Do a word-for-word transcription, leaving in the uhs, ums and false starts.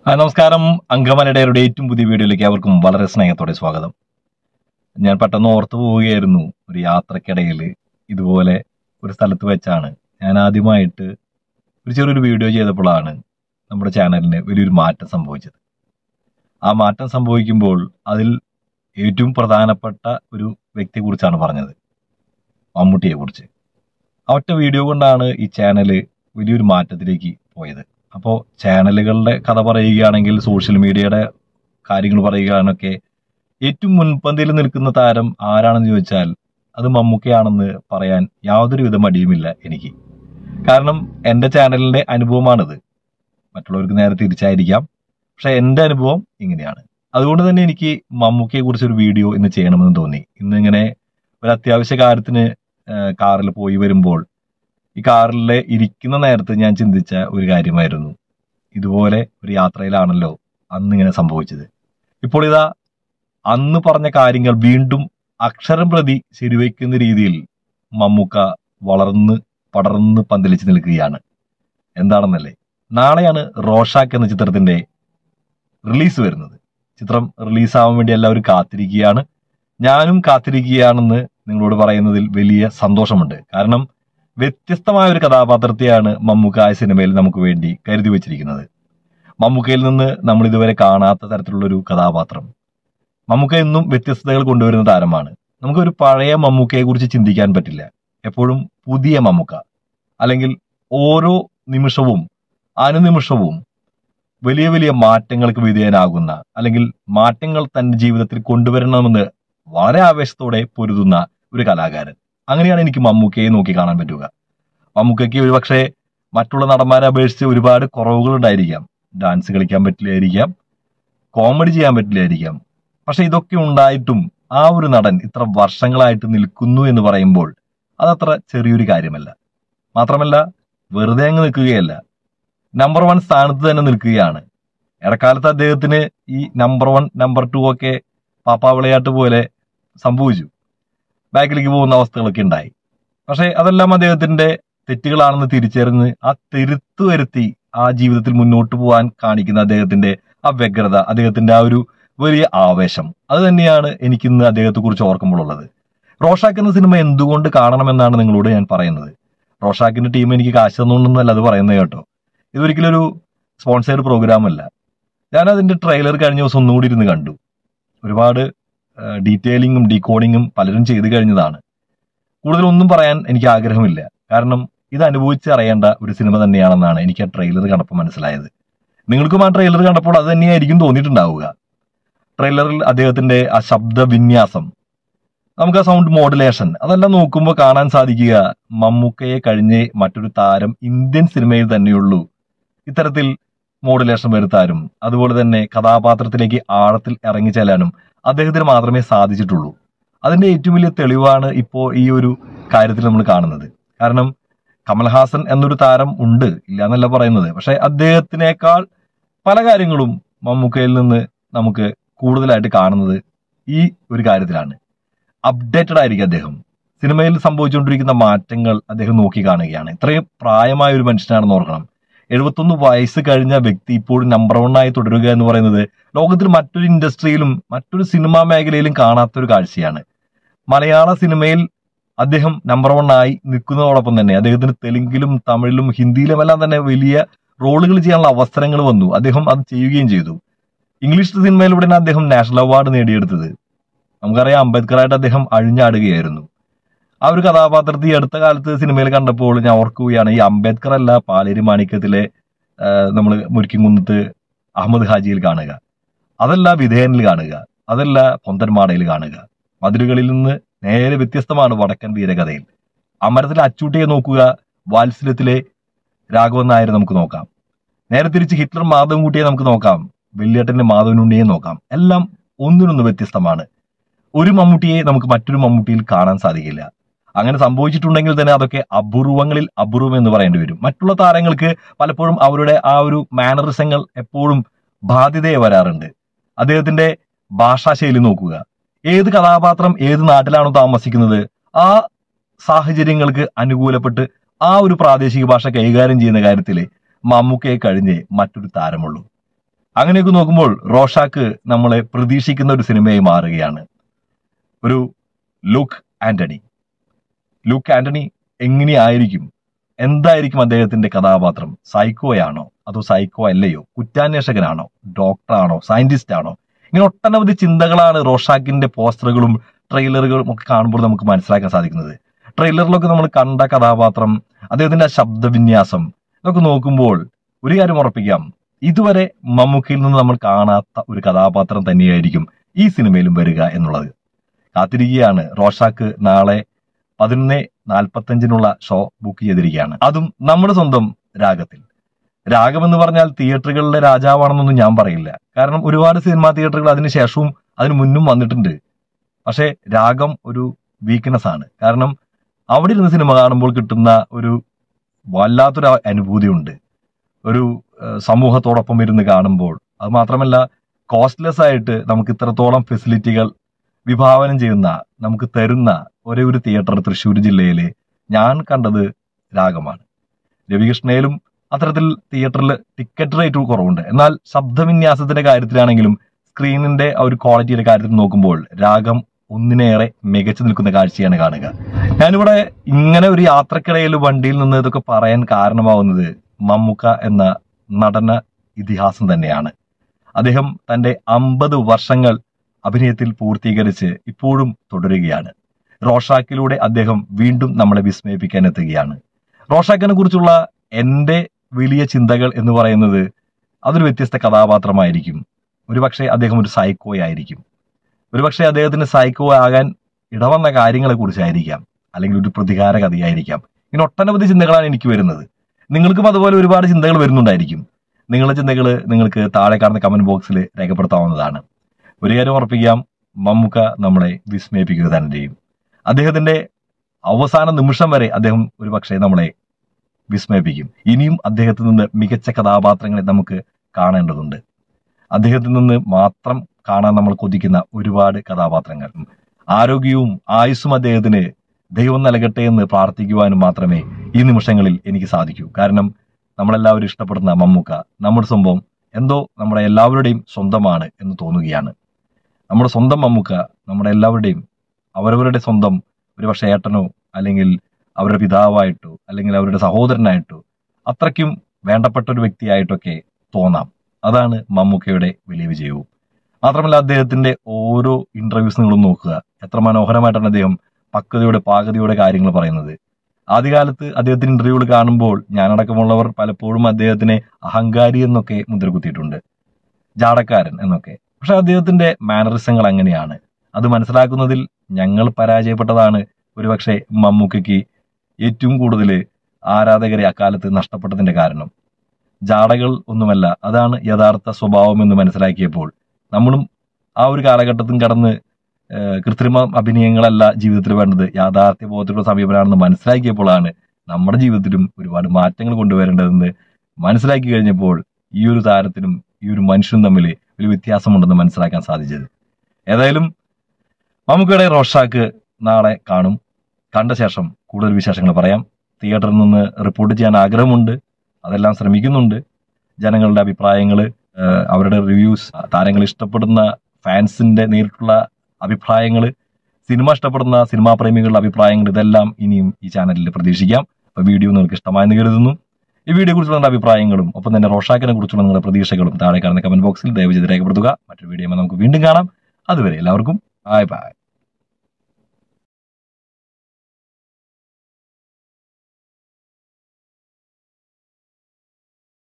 ആ, നമസ്കാരം. അങ്കമനയുടെ ഏറ്റവും പുതിയ വീഡിയോയിലേക്ക് അവർക്കും വളരെ സ്നേഹത്തോടെ സ്വാഗതം. ഞാൻ പെട്ടെന്ന് ഓർത്തു പോവുകയായിരുന്നു. ഒരു യാത്രക്കിടയിൽ ഇതുപോലെ ഒരു സ്ഥലത്ത് വെച്ചാണ് ഞാൻ ആദ്യമായിട്ട് ഒരു ചെറിയൊരു വീഡിയോ ചെയ്തപ്പോഴാണ് നമ്മുടെ ചാനലിന് വലിയൊരു മാറ്റം സംഭവിച്ചത്. ആ മാറ്റം സംഭവിക്കുമ്പോൾ അതിൽ ഏറ്റവും പ്രധാനപ്പെട്ട ഒരു വ്യക്തിയെക്കുറിച്ചാണ് പറഞ്ഞത്, മമ്മൂട്ടിയെ കുറിച്ച്. ആ ഒറ്റ വീഡിയോ കൊണ്ടാണ് ഈ ചാനല് വലിയൊരു മാറ്റത്തിലേക്ക് പോയത്. അപ്പോൾ ചാനലുകളുടെ കഥ പറയുകയാണെങ്കിൽ, സോഷ്യൽ മീഡിയയുടെ കാര്യങ്ങൾ പറയുകയാണൊക്കെ ഏറ്റവും മുൻപന്തിയിൽ നിൽക്കുന്ന താരം ആരാണെന്ന് ചോദിച്ചാൽ അത് മമ്മൂക്കയാണെന്ന് പറയാൻ യാതൊരുവിധ മടിയുമില്ല എനിക്ക്. കാരണം എൻ്റെ ചാനലിന്റെ അനുഭവമാണിത്. മറ്റുള്ളവർക്ക് നേരെ തിരിച്ചായിരിക്കാം, പക്ഷെ എൻ്റെ അനുഭവം ഇങ്ങനെയാണ്. അതുകൊണ്ട് തന്നെ എനിക്ക് മമ്മൂക്കയെ കുറിച്ച് ഒരു വീഡിയോ ഇന്ന് ചെയ്യണമെന്ന് തോന്നി. ഇന്ന് ഇങ്ങനെ ഒരു അത്യാവശ്യ കാര്യത്തിന് കാറിൽ പോയി വരുമ്പോൾ ഈ കാറിൽ ഇരിക്കുന്ന നേരത്ത് ഞാൻ ചിന്തിച്ച ഒരു കാര്യമായിരുന്നു, ഇതുപോലെ ഒരു യാത്രയിലാണല്ലോ അന്ന് ഇങ്ങനെ സംഭവിച്ചത്. ഇപ്പോൾ ഇതാ അന്ന് പറഞ്ഞ കാര്യങ്ങൾ വീണ്ടും അക്ഷരം പ്രതി ശരിവയ്ക്കുന്ന രീതിയിൽ മമ്മൂക്ക വളർന്ന് പടർന്ന് പന്തലിച്ച് നിൽക്കുകയാണ്. എന്താണെന്നല്ലേ, നാളെയാണ് റോഷാക്ക് എന്ന ചിത്രത്തിന്റെ റിലീസ് വരുന്നത്. ചിത്രം റിലീസാവാൻ വേണ്ടി എല്ലാവരും കാത്തിരിക്കുകയാണ്. ഞാനും കാത്തിരിക്കുകയാണെന്ന് നിങ്ങളോട് പറയുന്നതിൽ വലിയ സന്തോഷമുണ്ട്. കാരണം വ്യത്യസ്തമായ ഒരു കഥാപാത്രത്തെയാണ് മമ്മൂക്ക ആ സിനിമയിൽ നമുക്ക് വേണ്ടി കരുതി വെച്ചിരിക്കുന്നത്. മമ്മൂക്കയിൽ നിന്ന് നമ്മൾ ഇതുവരെ കാണാത്ത തരത്തിലുള്ളൊരു കഥാപാത്രം. മമ്മൂക്ക എന്നും വ്യത്യസ്തതകൾ കൊണ്ടുവരുന്ന താരമാണ്. നമുക്കൊരു പഴയ മമ്മൂക്കയെ കുറിച്ച് ചിന്തിക്കാൻ പറ്റില്ല. എപ്പോഴും പുതിയ മമ്മൂക്ക, അല്ലെങ്കിൽ ഓരോ നിമിഷവും അനുനിമിഷവും വലിയ വലിയ മാറ്റങ്ങൾക്ക് വിധേയനാകുന്ന, അല്ലെങ്കിൽ മാറ്റങ്ങൾ തന്റെ ജീവിതത്തിൽ കൊണ്ടുവരണമെന്ന് വളരെ ആവേശത്തോടെ പൊരുതുന്ന ഒരു കലാകാരൻ. അങ്ങനെയാണ് എനിക്ക് മമ്മൂക്കയെ നോക്കി കാണാൻ പറ്റുക. മമ്മൂക്കയ്ക്ക് ഒരുപക്ഷെ മറ്റുള്ള നടന്മാരെ അപേക്ഷിച്ച് ഒരുപാട് കുറവുകൾ ഉണ്ടായിരിക്കാം. ഡാൻസ് കളിക്കാൻ പറ്റില്ലായിരിക്കാം, കോമഡി ചെയ്യാൻ പറ്റില്ലായിരിക്കാം. പക്ഷെ ഇതൊക്കെ ഉണ്ടായിട്ടും ആ ഒരു നടൻ ഇത്ര വർഷങ്ങളായിട്ട് നിൽക്കുന്നു എന്ന് പറയുമ്പോൾ അതത്ര ചെറിയൊരു കാര്യമല്ല. മാത്രമല്ല, വെറുതെ അങ്ങ് നിൽക്കുകയല്ല, നമ്പർ വൺ സ്ഥാനത്ത് തന്നെ നിൽക്കുകയാണ്. ഇടക്കാലത്ത് അദ്ദേഹത്തിന് ഈ നമ്പർ വൺ നമ്പർ ടു ഒക്കെ പാപ്പാ വിളയാട്ട് പോലെ സംഭവിച്ചു, ബാക്കിലേക്ക് പോകുന്ന അവസ്ഥകളൊക്കെ ഉണ്ടായി. പക്ഷെ അതെല്ലാം അദ്ദേഹത്തിന്റെ തെറ്റുകളാണെന്ന് തിരിച്ചറിഞ്ഞ് ആ തിരുത്തു വരുത്തി ആ ജീവിതത്തിൽ മുന്നോട്ട് പോകാൻ കാണിക്കുന്ന അദ്ദേഹത്തിന്റെ ആ വ്യഗ്രത, അദ്ദേഹത്തിന്റെ ആ ഒരു വലിയ ആവേശം, അത് തന്നെയാണ് എനിക്കിന്ന് അദ്ദേഹത്തെ കുറിച്ച് ഓർക്കുമ്പോഴുള്ളത്. റോഷാക്ക് എന്ന സിനിമ എന്തുകൊണ്ട് കാണണമെന്നാണ് നിങ്ങളോട് ഞാൻ പറയുന്നത്. റോഷാക്കിന്റെ ടീം എനിക്ക് കാശ് തന്നുകൊണ്ടൊന്നല്ല അത് പറയുന്നത് കേട്ടോ. ഇതൊരിക്കലും ഒരു സ്പോൺസേഡ് പ്രോഗ്രാം അല്ല. ഞാൻ അതിന്റെ ട്രെയിലർ കഴിഞ്ഞ ദിവസം ഒന്നുകൂടി ഇരുന്ന് കണ്ടു. ഒരുപാട് ഡീറ്റെയിലിങ്ങും ഡീകോഡിങ്ങും പലരും ചെയ്തു കഴിഞ്ഞതാണ്. കൂടുതലൊന്നും പറയാൻ എനിക്ക് ആഗ്രഹമില്ല. കാരണം ഇത് അനുഭവിച്ച് അറിയേണ്ട ഒരു സിനിമ തന്നെയാണെന്നാണ് എനിക്ക് ആ ട്രെയിലർ കണ്ടപ്പോൾ മനസ്സിലായത്. നിങ്ങൾക്കും ആ ട്രെയിലർ കണ്ടപ്പോൾ അത് തന്നെയായിരിക്കും തോന്നിയിട്ടുണ്ടാവുക. ട്രെയിലറിൽ അദ്ദേഹത്തിന്റെ ആ ശബ്ദ വിന്യാസം, നമുക്ക് ആ സൗണ്ട് മോഡുലേഷൻ, അതെല്ലാം നോക്കുമ്പോൾ കാണാൻ സാധിക്കുക മമ്മൂക്കയെ കഴിഞ്ഞേ മറ്റൊരു താരം ഇന്ത്യൻ സിനിമയിൽ തന്നെയുള്ളൂ ഇത്തരത്തിൽ മോഡുലേഷൻ വരുത്താനും അതുപോലെ തന്നെ കഥാപാത്രത്തിലേക്ക് ആഴത്തിൽ ഇറങ്ങിച്ചെല്ലാനും അദ്ദേഹത്തിന് മാത്രമേ സാധിച്ചിട്ടുള്ളൂ. അതിന്റെ ഏറ്റവും വലിയ തെളിവാണ് ഇപ്പോൾ ഈ ഒരു കാര്യത്തിൽ നമ്മൾ കാണുന്നത്. കാരണം കമൽഹാസൻ എന്നൊരു താരം ഉണ്ട്, ഇല്ല എന്നല്ല പറയുന്നത്. പക്ഷെ അദ്ദേഹത്തിനേക്കാൾ പല കാര്യങ്ങളും മമ്മൂക്കയിൽ നിന്ന് നമുക്ക് കൂടുതലായിട്ട് കാണുന്നത് ഈ ഒരു കാര്യത്തിലാണ്. അപ്ഡേറ്റഡ് ആയിരിക്കും അദ്ദേഹം. സിനിമയിൽ സംഭവിച്ചുകൊണ്ടിരിക്കുന്ന മാറ്റങ്ങൾ അദ്ദേഹം നോക്കി കാണുകയാണ്. ഇത്രയും പ്രായമായ ഒരു മനുഷ്യനാണെന്ന് ഓർക്കണം. എഴുപത്തൊന്ന് വയസ്സ് കഴിഞ്ഞ വ്യക്തി ഇപ്പോഴും നമ്പർ വൺ ആയി തുടരുക എന്ന് പറയുന്നത് ലോകത്തിൽ മറ്റൊരു ഇൻഡസ്ട്രിയിലും മറ്റൊരു സിനിമാ മേഖലയിലും കാണാത്തൊരു കാഴ്ചയാണ്. മലയാള സിനിമയിൽ അദ്ദേഹം നമ്പർ വൺ ആയി നിൽക്കുന്നതോടൊപ്പം തന്നെ അദ്ദേഹത്തിന് തെലുങ്കിലും തമിഴിലും ഹിന്ദിയിലും എല്ലാം തന്നെ വലിയ റോളുകൾ ചെയ്യാനുള്ള അവസരങ്ങൾ വന്നു. അദ്ദേഹം അത് ചെയ്യുകയും ചെയ്തു. ഇംഗ്ലീഷ് സിനിമയിലൂടെയാണ് അദ്ദേഹം നാഷണൽ അവാർഡ് നേടിയെടുത്തത്. നമുക്കറിയാം, അംബേദ്കറായിട്ട് അദ്ദേഹം അഴിഞ്ഞാടുകയായിരുന്നു. ആ ഒരു കഥാപാത്രത്തെ ഈ അടുത്ത കാലത്ത് സിനിമയിൽ കണ്ടപ്പോൾ ഞാൻ ഓർക്കുകയാണ്, ഈ അംബേദ്കർ അല്ല പാലേരി മാണിക്യത്തിലെ നമ്മൾ മുരിക്കുംകുന്നത്ത് അഹമ്മദ് ഹാജിയിൽ കാണുക, അതല്ല വിധേയനിൽ കാണുക, അതല്ല പൊന്തന്മാടയിൽ കാണുക. മതിലുകളിൽ നിന്ന് നേരെ വ്യത്യസ്തമാണ് വടക്കൻ വീരകഥയിൽ. അമരത്തിലെ അച്ചൂട്ടിയെ നോക്കുക, വാത്സല്യത്തിലെ രാഘവൻ നായരെ നമുക്ക് നോക്കാം. നേരെ തിരിച്ച് ഹിറ്റ്ലർ മാധവൻകുട്ടിയെ നമുക്ക് നോക്കാം, വെള്ളിയേട്ടന്റെ മാധവനുണ്ണിയെ നോക്കാം. എല്ലാം ഒന്നിനൊന്ന് വ്യത്യസ്തമാണ്. ഒരു മമ്മൂട്ടിയെ നമുക്ക് മറ്റൊരു മമ്മൂട്ടിയിൽ കാണാൻ സാധിക്കില്ല. അങ്ങനെ സംഭവിച്ചിട്ടുണ്ടെങ്കിൽ തന്നെ അതൊക്കെ അപൂർവങ്ങളിൽ അപൂർവം എന്ന് പറയേണ്ടി വരും. മറ്റുള്ള താരങ്ങൾക്ക് പലപ്പോഴും അവരുടെ ആ ഒരു മാനറിസങ്ങൾ എപ്പോഴും ബാധ്യതയെ വരാറുണ്ട്. അദ്ദേഹത്തിന്റെ ഭാഷാശൈലി നോക്കുക, ഏത് കഥാപാത്രം ഏത് നാട്ടിലാണോ താമസിക്കുന്നത് ആ സാഹചര്യങ്ങൾക്ക് അനുകൂലപ്പെട്ട് ആ ഒരു പ്രാദേശിക ഭാഷ കൈകാര്യം ചെയ്യുന്ന കാര്യത്തിൽ മമ്മൂക്കയെ കഴിഞ്ഞേ മറ്റൊരു താരമുള്ളൂ. അങ്ങനെയൊക്കെ നോക്കുമ്പോൾ റോഷാക്ക് നമ്മളെ പ്രതീക്ഷിക്കുന്ന ഒരു സിനിമയായി മാറുകയാണ്. ഒരു ലൂക്ക് ആന്റണി ലൂക്ക് ആന്റണി എങ്ങനെയായിരിക്കും, എന്തായിരിക്കും അദ്ദേഹത്തിന്റെ കഥാപാത്രം? സൈക്കോയാണോ അതോ സൈക്കോ അല്ലയോ? കുറ്റാന്വേഷകനാണോ, ഡോക്ടറാണോ, സയന്റിസ്റ്റ് ആണോ? ഇങ്ങനെ ഒട്ടനവധി ചിന്തകളാണ് റോഷാക്കിന്റെ പോസ്റ്ററുകളും ട്രെയിലറുകളും ഒക്കെ കാണുമ്പോൾ നമുക്ക് മനസ്സിലാക്കാൻ സാധിക്കുന്നത്. ട്രെയിലറിലൊക്കെ നമ്മൾ കണ്ട കഥാപാത്രം, അദ്ദേഹത്തിന്റെ ആ ശബ്ദവിന്യാസം ഇതൊക്കെ നോക്കുമ്പോൾ ഒരു കാര്യം ഉറപ്പിക്കാം, ഇതുവരെ മമ്മൂക്കയിൽ നിന്ന് നമ്മൾ കാണാത്ത ഒരു കഥാപാത്രം തന്നെയായിരിക്കും ഈ സിനിമയിലും വരിക എന്നുള്ളത്. കാത്തിരിക്കുകയാണ്. റോഷാക്ക് നാളെ പതിനൊന്ന് നാൽപ്പത്തഞ്ചിനുള്ള ഷോ ബുക്ക് ചെയ്തിരിക്കുകയാണ്, അതും നമ്മുടെ സ്വന്തം രാഗത്തിൽ. രാഗം എന്ന് പറഞ്ഞാൽ തിയേറ്ററുകളിലെ രാജാവാണെന്നൊന്നും ഞാൻ പറയില്ല, കാരണം ഒരുപാട് സിനിമാ തിയേറ്ററുകൾ അതിന് ശേഷവും അതിന് മുന്നും വന്നിട്ടുണ്ട്. പക്ഷേ രാഗം ഒരു വീക്ക്നെസ് ആണ്, കാരണം അവിടെ ഇരുന്ന് സിനിമ കാണുമ്പോൾ കിട്ടുന്ന ഒരു വല്ലാത്തൊരു അനുഭൂതിയുണ്ട്. ഒരു സമൂഹത്തോടൊപ്പം ഇരുന്ന് കാണുമ്പോൾ, അത് മാത്രമല്ല കോസ്റ്റ്ലെസ് ആയിട്ട് നമുക്ക് ഇത്രത്തോളം ഫെസിലിറ്റികൾ വിഭാവനം ചെയ്യുന്ന, നമുക്ക് തരുന്ന ഒരേ ഒരു തിയേറ്റർ തൃശ്ശൂർ ജില്ലയിൽ ഞാൻ കണ്ടത് രാഗമാണ്. രവികൃഷ്ണയിലും അത്തരത്തിൽ തിയേറ്ററിൽ ടിക്കറ്റ് റേറ്റ് കുറവുണ്ട്, എന്നാൽ ശബ്ദവിന്യാസത്തിന്റെ കാര്യത്തിലാണെങ്കിലും സ്ക്രീനിന്റെ ആ ഒരു ക്വാളിറ്റിയുടെ കാര്യത്തിൽ നോക്കുമ്പോൾ രാഗം ഒന്നിനേറെ മികച്ചു നിൽക്കുന്ന കാഴ്ചയാണ് കാണുക. ഞാനിവിടെ ഇങ്ങനെ ഒരു യാത്രക്കിടയിൽ വണ്ടിയിൽ നിന്ന് ഇതൊക്കെ പറയാൻ കാരണമാവുന്നത് മമ്മൂക്ക എന്ന നടന ഇതിഹാസം തന്നെയാണ്. അദ്ദേഹം തന്റെ അമ്പത് വർഷങ്ങൾ അഭിനയത്തിൽ പൂർത്തീകരിച്ച് ഇപ്പോഴും തുടരുകയാണ്. റോഷാക്കിലൂടെ അദ്ദേഹം വീണ്ടും നമ്മളെ വിസ്മയിപ്പിക്കാൻ എത്തുകയാണ്. റോഷാക്കിനെ കുറിച്ചുള്ള എന്റെ വലിയ ചിന്തകൾ എന്ന് പറയുന്നത് അതൊരു വ്യത്യസ്ത കഥാപാത്രമായിരിക്കും. ഒരുപക്ഷെ അദ്ദേഹം ഒരു സൈക്കോ ആയിരിക്കും, ഒരുപക്ഷെ അദ്ദേഹത്തിന് സൈക്കോ ആകാൻ ഇടവന്ന കാര്യങ്ങളെ കുറിച്ചായിരിക്കാം, അല്ലെങ്കിൽ ഒരു പ്രതികാര കഥയായിരിക്കാം. ഇങ്ങനെ ഒട്ടനവധി ചിന്തകളാണ് എനിക്ക് വരുന്നത്. നിങ്ങൾക്കും അതുപോലെ ഒരുപാട് ചിന്തകൾ വരുന്നുണ്ടായിരിക്കും. നിങ്ങളുടെ ചിന്തകൾ നിങ്ങൾക്ക് താഴെ കാണുന്ന കമന്റ് ബോക്സിൽ രേഖപ്പെടുത്താവുന്നതാണ്. ഒരു കാര്യം ഉറപ്പിക്കാം, മമ്മൂക്ക നമ്മളെ വിസ്മയിപ്പിക്കുക തന്നെ ചെയ്യും. അദ്ദേഹത്തിന്റെ അവസാന നിമിഷം വരെ അദ്ദേഹം ഒരു പക്ഷേ നമ്മളെ വിസ്മയിപ്പിക്കും. ഇനിയും അദ്ദേഹത്തിൽ നിന്ന് മികച്ച കഥാപാത്രങ്ങളെ നമുക്ക് കാണേണ്ടതുണ്ട്. അദ്ദേഹത്തിൽ നിന്ന് മാത്രം കാണാൻ നമ്മൾ കൊതിക്കുന്ന ഒരുപാട് കഥാപാത്രങ്ങൾ. ആരോഗ്യവും ആയുസ്സും അദ്ദേഹത്തിന് ദൈവം നൽകട്ടെ എന്ന് പ്രാർത്ഥിക്കുവാനും മാത്രമേ ഈ നിമിഷങ്ങളിൽ എനിക്ക് സാധിക്കൂ. കാരണം നമ്മളെല്ലാവരും ഇഷ്ടപ്പെടുന്ന മമ്മൂക്ക നമ്മുടെ സ്വന്തം എന്തോ നമ്മുടെ എല്ലാവരുടെയും സ്വന്തമാണ് എന്ന് തോന്നുകയാണ്. നമ്മുടെ സ്വന്തം മമ്മൂക്ക നമ്മുടെ എല്ലാവരുടെയും അവരവരുടെ സ്വന്തം, ഒരു പക്ഷേ ഏട്ടനോ അല്ലെങ്കിൽ അവരുടെ പിതാവായിട്ടോ അല്ലെങ്കിൽ അവരുടെ സഹോദരനായിട്ടോ അത്രയ്ക്കും വേണ്ടപ്പെട്ട ഒരു വ്യക്തിയായിട്ടൊക്കെ തോന്നാം. അതാണ് മമ്മൂക്കയുടെ വലിയ വിജയവും. മാത്രമല്ല അദ്ദേഹത്തിന്റെ ഓരോ ഇന്റർവ്യൂസ് നിങ്ങളും നോക്കുക, എത്ര മനോഹരമായിട്ടാണ് അദ്ദേഹം പക്വതയോടെ പാകതയോടെ കാര്യങ്ങൾ പറയുന്നത്. ആദ്യകാലത്ത് അദ്ദേഹത്തിന്റെ ഇന്റർവ്യൂകൾ കാണുമ്പോൾ ഞാനടക്കമുള്ളവർ പലപ്പോഴും അദ്ദേഹത്തിനെ അഹങ്കാരി എന്നൊക്കെ മുദ്രകുത്തിയിട്ടുണ്ട്, ജാടക്കാരൻ എന്നൊക്കെ. പക്ഷെ അദ്ദേഹത്തിന്റെ മാനറിസങ്ങൾ അങ്ങനെയാണ്. അത് മനസ്സിലാക്കുന്നതിൽ ഞങ്ങൾ പരാജയപ്പെട്ടതാണ് ഒരുപക്ഷെ മമ്മൂക്കയ്ക്ക് ഏറ്റവും കൂടുതൽ ആരാധകരെ അക്കാലത്ത് നഷ്ടപ്പെട്ടതിന്റെ കാരണം. ജാടകൾ ഒന്നുമല്ല, അതാണ് യഥാർത്ഥ സ്വഭാവം എന്ന് മനസ്സിലാക്കിയപ്പോൾ നമ്മളും ആ ഒരു കാലഘട്ടത്തിൽ കടന്ന് കൃത്രിമ അഭിനയങ്ങളല്ല ജീവിതത്തിൽ വേണ്ടത്, യാഥാർത്ഥ്യ ബോധത്തിലുള്ള സമീപനമാണെന്ന് മനസ്സിലാക്കിയപ്പോഴാണ് നമ്മുടെ ജീവിതത്തിലും ഒരുപാട് മാറ്റങ്ങൾ കൊണ്ടുവരേണ്ടതെന്ന് മനസ്സിലാക്കി കഴിഞ്ഞപ്പോൾ ഈ ഒരു താരത്തിനും ഈ ഒരു മനുഷ്യനും തമ്മിൽ ഒരു വ്യത്യാസമുണ്ടെന്ന് മനസ്സിലാക്കാൻ സാധിച്ചത്. ഏതായാലും മമ്മൂക്കയുടെ റോഷാക്ക് നാളെ കാണും. കണ്ട ശേഷം കൂടുതൽ വിശേഷങ്ങൾ പറയാം. തിയേറ്ററിൽ നിന്ന് റിപ്പോർട്ട് ചെയ്യാൻ ആഗ്രഹമുണ്ട്, അതെല്ലാം ശ്രമിക്കുന്നുണ്ട്. ജനങ്ങളുടെ അഭിപ്രായങ്ങൾ, അവരുടെ റിവ്യൂസ്, താരങ്ങൾ ഇഷ്ടപ്പെടുന്ന ഫാൻസിന്റെ നേരിട്ടുള്ള അഭിപ്രായങ്ങൾ, സിനിമ ഇഷ്ടപ്പെടുന്ന സിനിമാ പ്രേമികളുടെ അഭിപ്രായങ്ങൾ, ഇതെല്ലാം ഇനിയും ഈ ചാനലിൽ പ്രതീക്ഷിക്കാം. അപ്പൊ വീഡിയോ നിങ്ങൾക്ക് ഇഷ്ടമായെന്ന് കരുതുന്നു. ഈ വീഡിയോ കുറിച്ചുള്ള നിങ്ങളുടെ അഭിപ്രായങ്ങളും ഒപ്പം തന്നെ റോഷാക്കിനെ കുറിച്ചുള്ള നിങ്ങളുടെ പ്രതീക്ഷകളും താഴെ കാണുന്ന കമന്റ് ബോക്സിൽ ദയവ് ചെയ്ത് രേഖപ്പെടുത്തുക. മറ്റൊരു വീഡിയോ നമുക്ക് വീണ്ടും കാണാം. അതുവരെ എല്ലാവർക്കും ബൈ ബൈ.